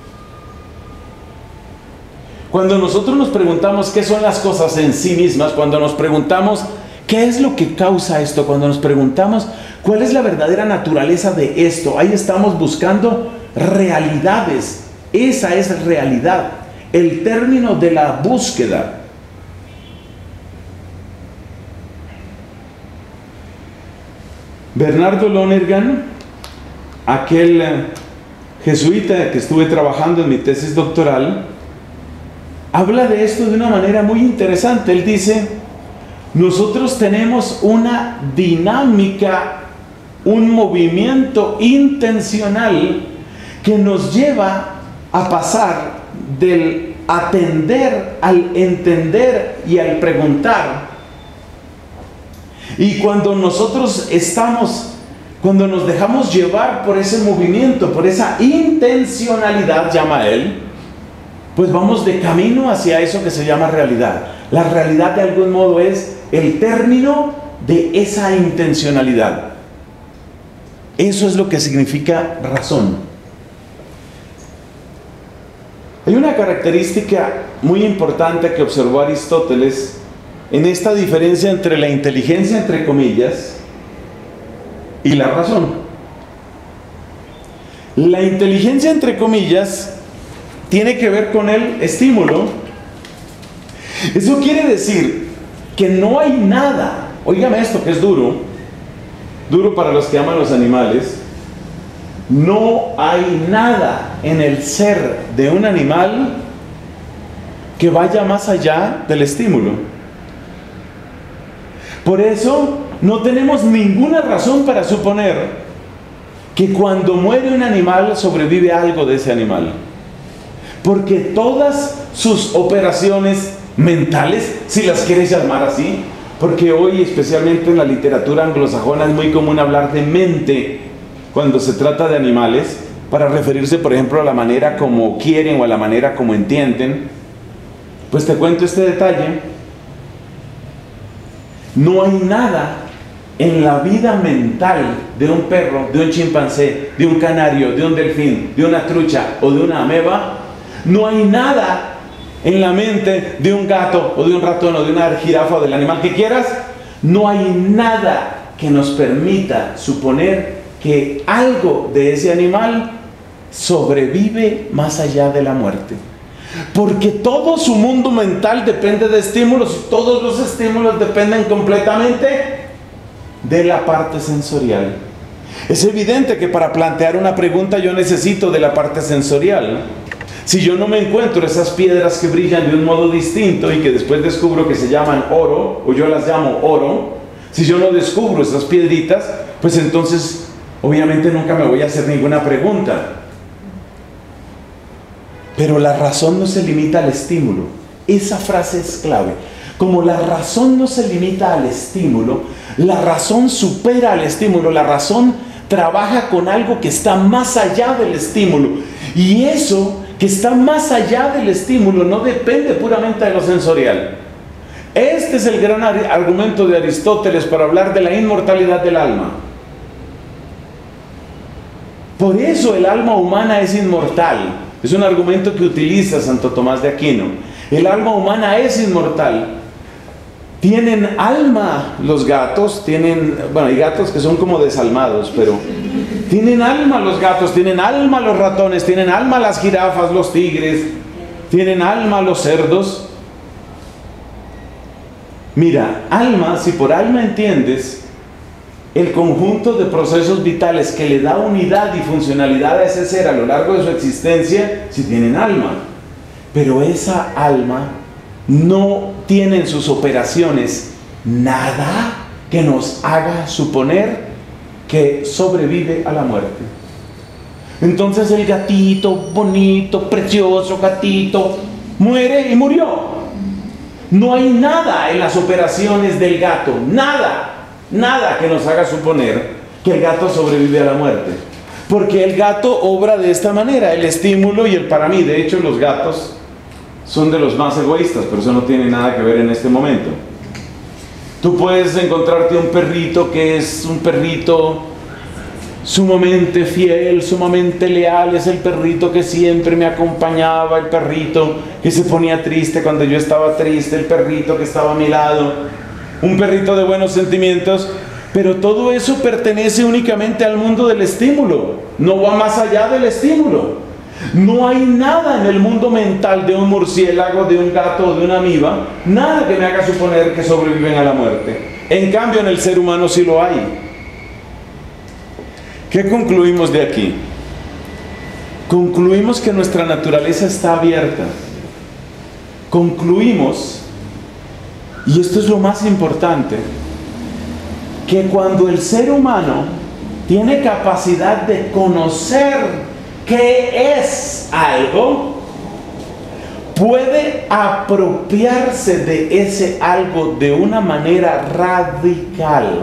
Speaker 1: Cuando nosotros nos preguntamos qué son las cosas en sí mismas, cuando nos preguntamos qué es lo que causa esto, cuando nos preguntamos cuál es la verdadera naturaleza de esto, ahí estamos buscando realidades. Esa es realidad, el término de la búsqueda. Bernardo Lonergan, aquel jesuita que estuve trabajando en mi tesis doctoral, habla de esto de una manera muy interesante. Él dice, nosotros tenemos una dinámica, un movimiento intencional que nos lleva a pasar del atender, al entender y al preguntar. Y cuando nosotros estamos, cuando nos dejamos llevar por ese movimiento, por esa intencionalidad, llama él, pues vamos de camino hacia eso que se llama realidad. La realidad de algún modo es el término de esa intencionalidad. Eso es lo que significa razón. Hay una característica muy importante que observó Aristóteles en esta diferencia entre la inteligencia, entre comillas, y la razón. La inteligencia, entre comillas, tiene que ver con el estímulo. Eso quiere decir que no hay nada, óigame esto que es duro, duro para los que aman los animales, no hay nada en el ser de un animal que vaya más allá del estímulo. Por eso no tenemos ninguna razón para suponer que cuando muere un animal sobrevive algo de ese animal. Porque todas sus operaciones mentales, si las quieres llamar así, porque hoy especialmente en la literatura anglosajona es muy común hablar de mente cuando se trata de animales, para referirse por ejemplo a la manera como quieren o a la manera como entienden. Pues te cuento este detalle: no hay nada en la vida mental de un perro, de un chimpancé, de un canario, de un delfín, de una trucha o de una ameba. No hay nada en la mente de un gato o de un ratón o de una jirafa o del animal que quieras. No hay nada que nos permita suponer que algo de ese animal sobrevive más allá de la muerte. Porque todo su mundo mental depende de estímulos y todos los estímulos dependen completamente de la parte sensorial. Es evidente que para plantear una pregunta yo necesito de la parte sensorial. Si yo no me encuentro esas piedras que brillan de un modo distinto y que después descubro que se llaman oro, o yo las llamo oro, si yo no descubro esas piedritas, pues entonces obviamente nunca me voy a hacer ninguna pregunta. Pero la razón no se limita al estímulo. Esa frase es clave. Como la razón no se limita al estímulo, la razón supera al estímulo. La razón trabaja con algo que está más allá del estímulo. Y eso que está más allá del estímulo no depende puramente de lo sensorial. Este es el gran argumento de Aristóteles para hablar de la inmortalidad del alma. Por eso el alma humana es inmortal. Es un argumento que utiliza Santo Tomás de Aquino. El alma humana es inmortal. Tienen alma los gatos, tienen, bueno, hay gatos que son como desalmados, pero tienen alma los gatos, tienen alma los ratones, tienen alma las jirafas, los tigres, tienen alma los cerdos. Mira, alma, si por alma entiendes el conjunto de procesos vitales que le da unidad y funcionalidad a ese ser a lo largo de su existencia, si tienen alma. Pero esa alma no tiene en sus operaciones nada que nos haga suponer que sobrevive a la muerte. Entonces el gatito bonito, precioso gatito, muere y murió. No hay nada en las operaciones del gato, nada. Nada que nos haga suponer que el gato sobrevive a la muerte. Porque el gato obra de esta manera, el estímulo y el para mí. De hecho, los gatos son de los más egoístas, pero eso no tiene nada que ver en este momento. Tú puedes encontrarte un perrito que es un perrito sumamente fiel, sumamente leal. Es el perrito que siempre me acompañaba, el perrito que se ponía triste cuando yo estaba triste, el perrito que estaba a mi lado. Un perrito de buenos sentimientos, pero todo eso pertenece únicamente al mundo del estímulo, no va más allá del estímulo. No hay nada en el mundo mental de un murciélago, de un gato o de una amiba, nada que me haga suponer que sobreviven a la muerte. En cambio, en el ser humano sí lo hay. ¿Qué concluimos de aquí? Concluimos que nuestra naturaleza está abierta. Concluimos, y esto es lo más importante, que cuando el ser humano tiene capacidad de conocer qué es algo, puede apropiarse de ese algo de una manera radical.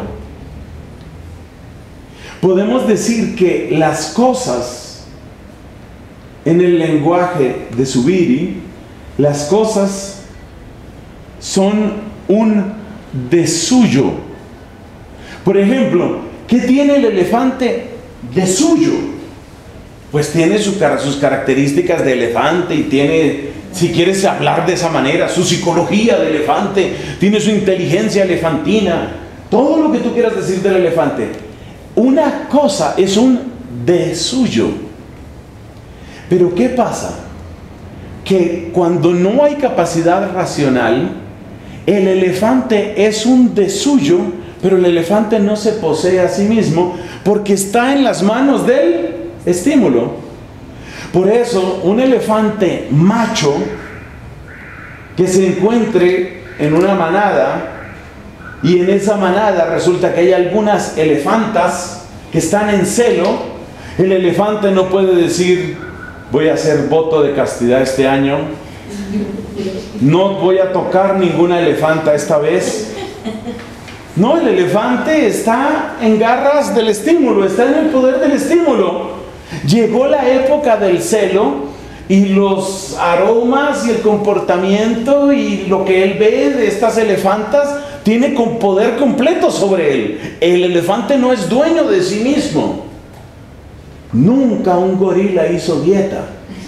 Speaker 1: Podemos decir que las cosas, en el lenguaje de Zubiri, las cosas son un desuyo. Por ejemplo, ¿qué tiene el elefante de suyo? Pues tiene su, sus características de elefante y tiene, si quieres hablar de esa manera, su psicología de elefante, tiene su inteligencia elefantina, todo lo que tú quieras decir del elefante. Una cosa es un de suyo. Pero ¿qué pasa? Que cuando no hay capacidad racional, el elefante es un de suyo, pero el elefante no se posee a sí mismo porque está en las manos del estímulo. Por eso, un elefante macho que se encuentre en una manada y en esa manada resulta que hay algunas elefantas que están en celo, el elefante no puede decir: voy a hacer voto de castidad este año, no voy a tocar ninguna elefanta esta vez. No, el elefante está en garras del estímulo, está en el poder del estímulo. Llegó la época del celo y los aromas y el comportamiento y lo que él ve de estas elefantas tiene con poder completo sobre él. El elefante no es dueño de sí mismo. Nunca un gorila hizo dieta.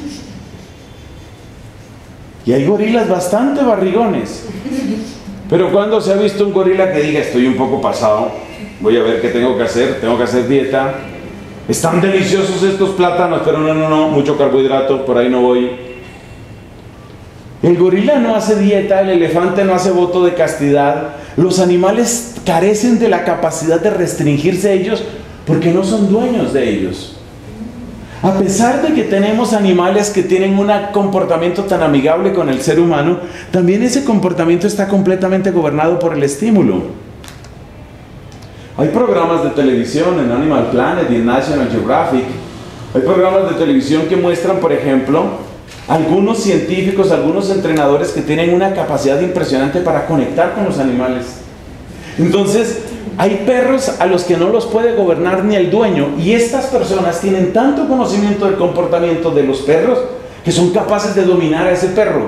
Speaker 1: Y hay gorilas bastante barrigones. Pero cuando se ha visto un gorila que diga: estoy un poco pasado, voy a ver qué tengo que hacer, tengo que hacer dieta, están deliciosos estos plátanos, pero no, no, no, mucho carbohidrato, por ahí no voy. El gorila no hace dieta, el elefante no hace voto de castidad. Los animales carecen de la capacidad de restringirse a ellos porque no son dueños de ellos. A pesar de que tenemos animales que tienen un comportamiento tan amigable con el ser humano, también ese comportamiento está completamente gobernado por el estímulo. Hay programas de televisión en Animal Planet y en National Geographic. Hay programas de televisión que muestran, por ejemplo, algunos científicos, algunos entrenadores que tienen una capacidad impresionante para conectar con los animales. Entonces, hay perros a los que no los puede gobernar ni el dueño, y estas personas tienen tanto conocimiento del comportamiento de los perros que son capaces de dominar a ese perro.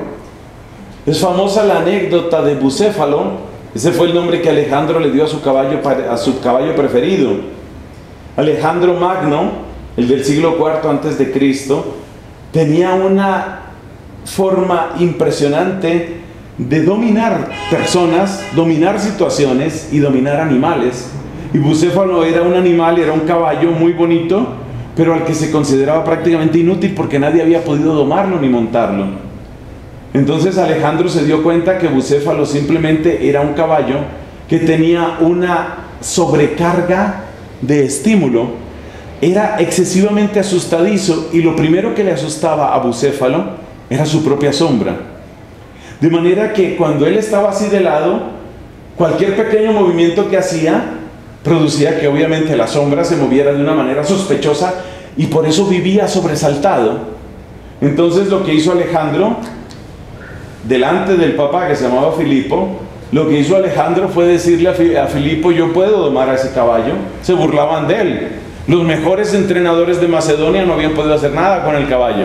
Speaker 1: Es famosa la anécdota de Bucéfalo. Ese fue el nombre que Alejandro le dio a su caballo, a su caballo preferido. Alejandro Magno, el del siglo cuarto antes de Cristo, tenía una forma impresionante de dominar personas, dominar situaciones y dominar animales. Y Bucéfalo era un animal, era un caballo muy bonito, pero al que se consideraba prácticamente inútil porque nadie había podido domarlo ni montarlo. Entonces Alejandro se dio cuenta que Bucéfalo simplemente era un caballo que tenía una sobrecarga de estímulo, era excesivamente asustadizo, y lo primero que le asustaba a Bucéfalo era su propia sombra. De manera que cuando él estaba así de lado, cualquier pequeño movimiento que hacía producía que obviamente la sombra se moviera de una manera sospechosa, y por eso vivía sobresaltado. Entonces lo que hizo Alejandro, delante del papá que se llamaba Filipo, lo que hizo Alejandro fue decirle a Filipo: yo puedo domar a ese caballo. Se burlaban de él. Los mejores entrenadores de Macedonia no habían podido hacer nada con el caballo.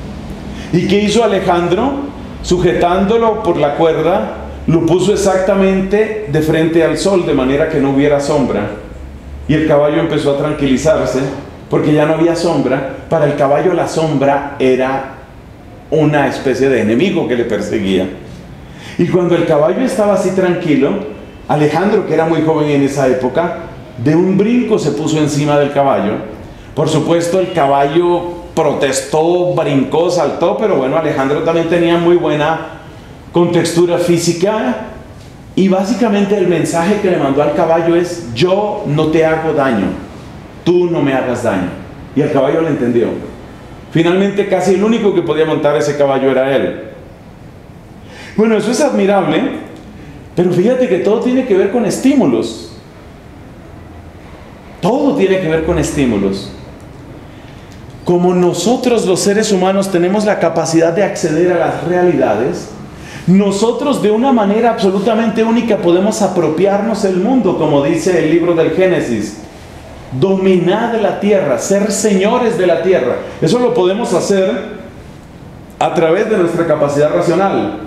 Speaker 1: ¿Y qué hizo Alejandro? Sujetándolo por la cuerda, lo puso exactamente de frente al sol, de manera que no hubiera sombra. Y el caballo empezó a tranquilizarse, porque ya no había sombra. Para el caballo la sombra era una especie de enemigo que le perseguía. Y cuando el caballo estaba así tranquilo, Alejandro, que era muy joven en esa época, de un brinco se puso encima del caballo. Por supuesto, el caballo protestó, brincó, saltó, pero bueno, Alejandro también tenía muy buena contextura física, y básicamente el mensaje que le mandó al caballo es: yo no te hago daño, tú no me hagas daño. Y el caballo lo entendió. Finalmente, casi el único que podía montar ese caballo era él. Bueno, eso es admirable, pero fíjate que todo tiene que ver con estímulos. Todo tiene que ver con estímulos. como nosotros los seres humanos tenemos la capacidad de acceder a las realidades, nosotros de una manera absolutamente única podemos apropiarnos del mundo, como dice el libro del Génesis. Dominar la tierra, ser señores de la tierra. Eso lo podemos hacer a través de nuestra capacidad racional.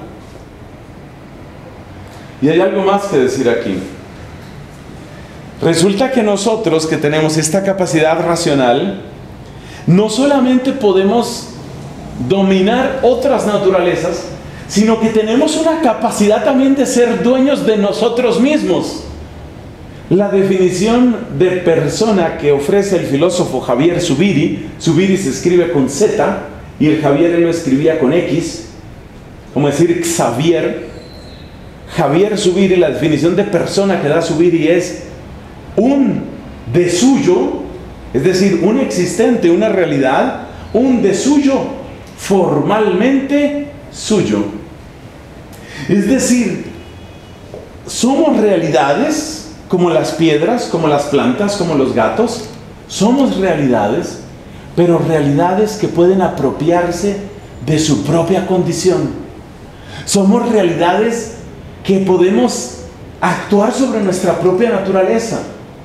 Speaker 1: Y hay algo más que decir aquí. Resulta que nosotros que tenemos esta capacidad racional, no solamente podemos dominar otras naturalezas, sino que tenemos una capacidad también de ser dueños de nosotros mismos. La definición de persona que ofrece el filósofo Javier Zubiri, Zubiri se escribe con Z y el Javier él lo escribía con X, como decir Xavier. Javier Zubiri, la definición de persona que da Zubiri es un de suyo, es decir, un existente, una realidad, un de suyo, formalmente suyo. Es decir, somos realidades como las piedras, como las plantas, como los gatos. Somos realidades, pero realidades que pueden apropiarse de su propia condición. Somos realidades que podemos actuar sobre nuestra propia naturaleza.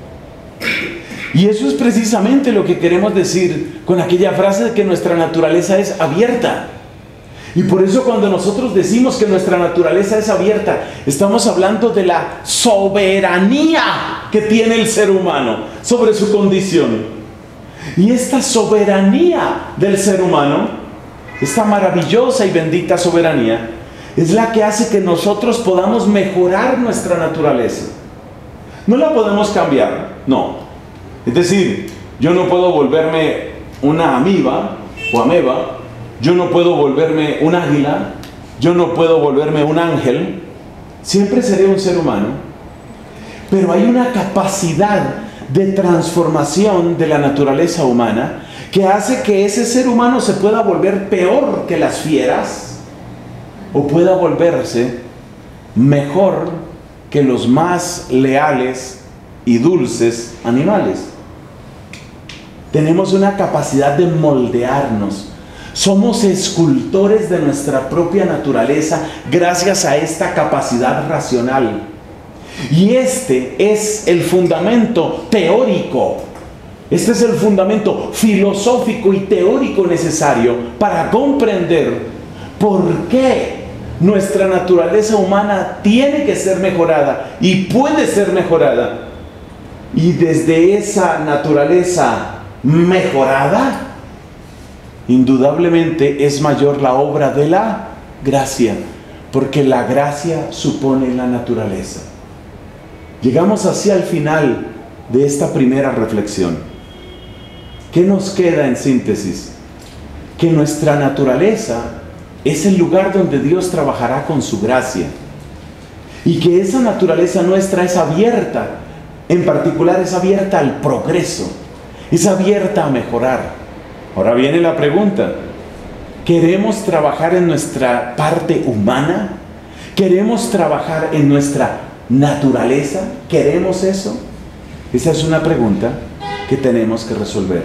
Speaker 1: Y eso es precisamente lo que queremos decir con aquella frase de que nuestra naturaleza es abierta. Y por eso cuando nosotros decimos que nuestra naturaleza es abierta, estamos hablando de la soberanía que tiene el ser humano sobre su condición. Y esta soberanía del ser humano, esta maravillosa y bendita soberanía, es la que hace que nosotros podamos mejorar nuestra naturaleza. No la podemos cambiar, no. Es decir, yo no puedo volverme una amiba o ameba, yo no puedo volverme un águila, yo no puedo volverme un ángel, siempre seré un ser humano, pero hay una capacidad de transformación de la naturaleza humana que hace que ese ser humano se pueda volver peor que las fieras o pueda volverse mejor que los más leales y dulces animales. Tenemos una capacidad de moldearnos. Somos escultores de nuestra propia naturaleza gracias a esta capacidad racional. Y este es el fundamento teórico, este es el fundamento filosófico y teórico necesario para comprender por qué nuestra naturaleza humana tiene que ser mejorada y puede ser mejorada. Y desde esa naturaleza mejorada, indudablemente es mayor la obra de la gracia, porque la gracia supone la naturaleza. Llegamos así al final de esta primera reflexión. ¿Qué nos queda en síntesis? Que nuestra naturaleza es el lugar donde Dios trabajará con su gracia, y que esa naturaleza nuestra es abierta, en particular es abierta al progreso, es abierta a mejorar. Ahora viene la pregunta: ¿queremos trabajar en nuestra parte humana? ¿Queremos trabajar en nuestra naturaleza? ¿Queremos eso? Esa es una pregunta que tenemos que resolver.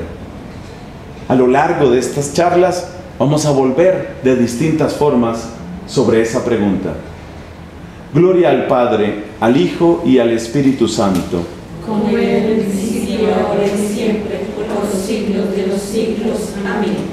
Speaker 1: A lo largo de estas charlas vamos a volver de distintas formas sobre esa pregunta. Gloria al Padre, al Hijo y al Espíritu Santo.
Speaker 2: Como era en el principio, ahora y siempre, por los siglos de los siglos. Amén.